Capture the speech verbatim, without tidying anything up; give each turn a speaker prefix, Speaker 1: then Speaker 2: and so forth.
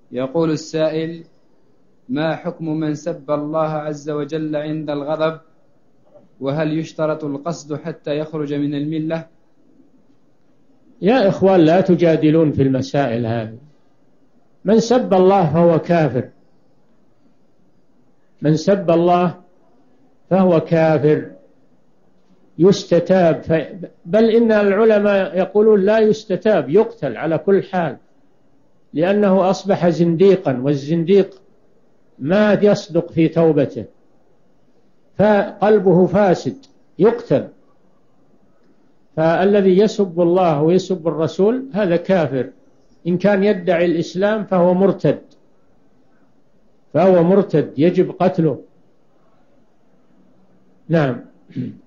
Speaker 1: يقول السائل: ما حكم من سب الله عز وجل عند الغضب؟ وهل يشترط القصد حتى يخرج من الملة؟
Speaker 2: يا إخوان، لا تجادلون في المسائل هذه. من سب الله فهو كافر، من سب الله فهو كافر يستتاب. ف... بل إن العلماء يقولون لا يستتاب، يقتل على كل حال، لأنه أصبح زنديقا، والزنديق ما يصدق في توبته، فقلبه فاسد، يقتل. فالذي يسب الله ويسب الرسول هذا كافر. إن كان يدعي الإسلام فهو مرتد، فهو مرتد يجب قتله. نعم.